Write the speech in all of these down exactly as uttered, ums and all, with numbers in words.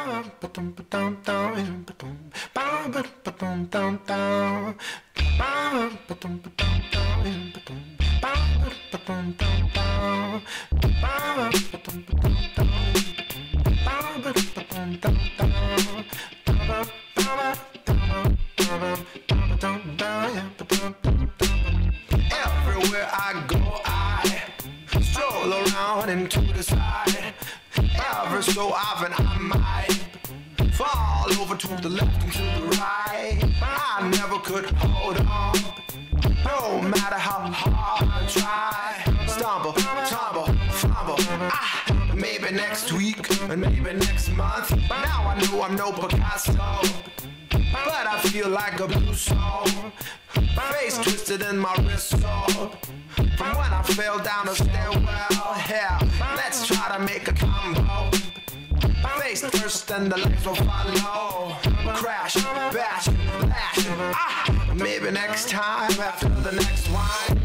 Everywhere I go, I stroll around and to the side. Ever so often I might fall over to the left and to the right. I never could hold on, no matter how hard I try. Stumble, tumble, fumble. Ah, maybe next week and maybe next month. Now I know I'm no Picasso, but I feel like a blue soul. Face twisted in my wrist sore from when I fell down the stairwell. Hell, let's try to make a combo. Face first and the legs will follow. Crash, bash, lash. Ah, maybe next time after the next wine.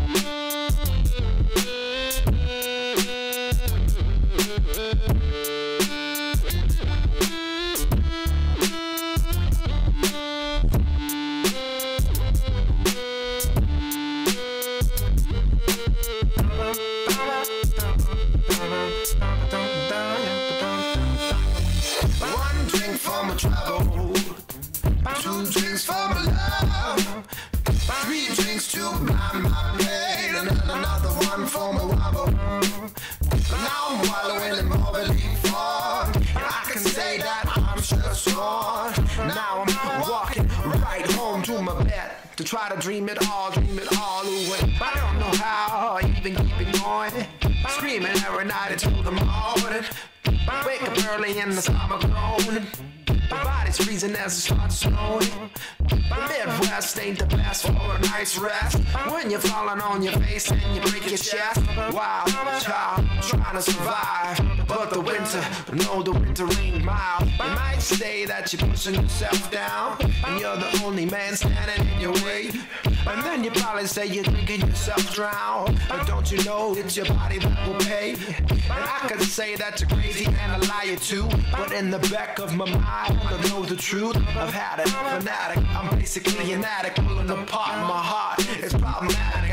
One drink for my trouble, two drinks for my love, three drinks to blind my pain, and then another one for my wobble. Now I'm wallowing in my belief fog, and I can say that I'm just gone. Now I'm walking right home to my bed to try to dream it all, dream it all away. I don't know how I even keep it going, screaming every night until the morning. Wake up early in the summer groaning. My body's freezing as it starts snowing. The Midwest ain't the best for a night's rest when you're falling on your face and you break your chest. Wild child trying to survive, but the winter, no, the winter ain't mild. You might say that you're pushing yourself down and you're the only man standing in your way, and then you probably say you're thinking yourself drown. But don't you know it's your body that will pay? And I could say that you're crazy and a liar too, but in the back of my mind I know the truth. I've had it, fanatic. I'm basically an addict, pulling apart my heart. It's problematic.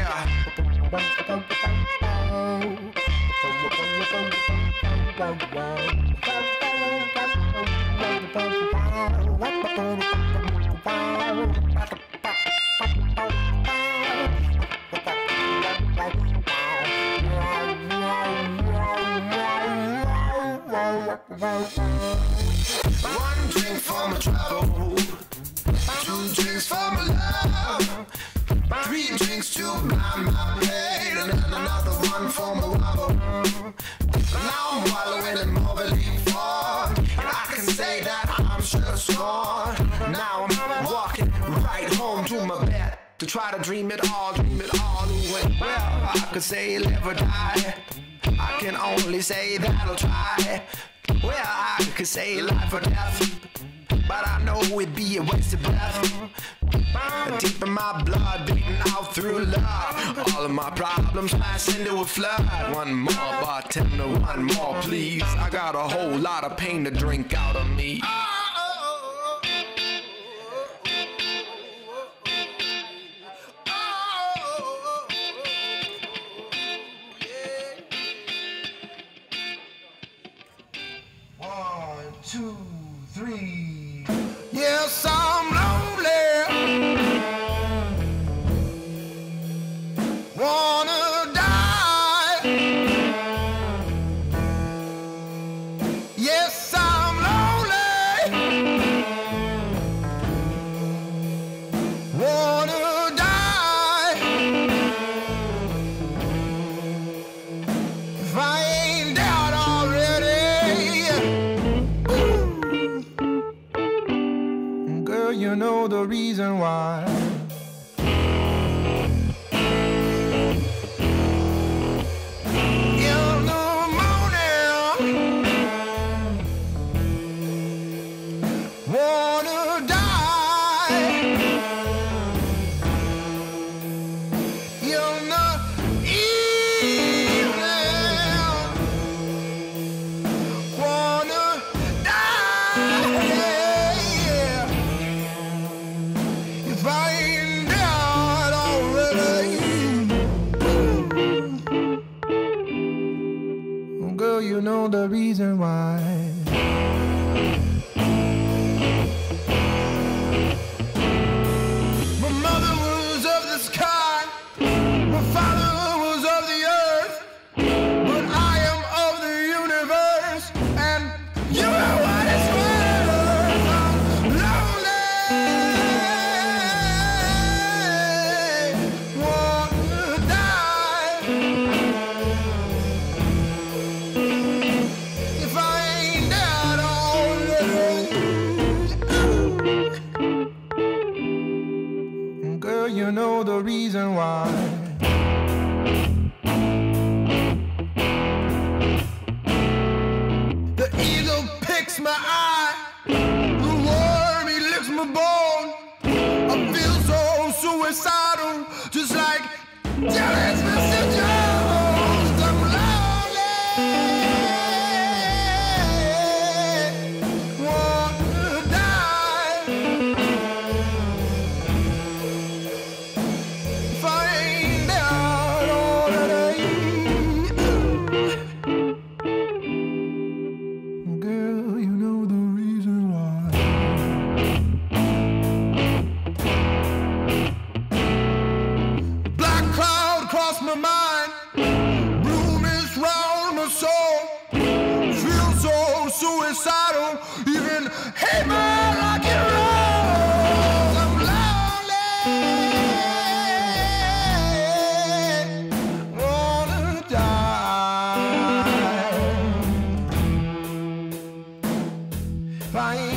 One drink for my trouble, two drinks for my love, three drinks to blind my pain, and then another one for my wobble. Now I'm wallowing in my belief fog, and I can say that I'm just gone. Now I'm walking right home to my bed to try to dream it all, dream it all away. Well, I could say live or die, I can only say that I'll try. Well, I could say life or death, but I know it'd be a waste of breath. Deep in my blood, beating out through love, all of my problems pass into a flood. One more bartender, one more please. I got a whole lot of pain to drink out of me. One, two, three. Yes, I'm lonely. Wanna die. Yes, I'm lonely. Wanna die. If I ain't dead already. Girl, you know the reason why. In the morning, wanna die. In the evening, wanna die. My mother was of the sky, my father was of the earth, but I am of the universe, and you know what it's worth. I'm lonely, wanna die. If I ain't dead already. Girl, you know the reason why. The eagle picks my eye, the worm he licks my bone. I feel so suicidal, just like Jerry's Mister Jones. I'm lonely, wanna die. If I ain't dead already. Girl, you know the reason why. Black cloud crossed my mind, blue mist round my soul. Feel so suicidal, even hate my rock and roll. I'm lonely, wanna die. If I ain't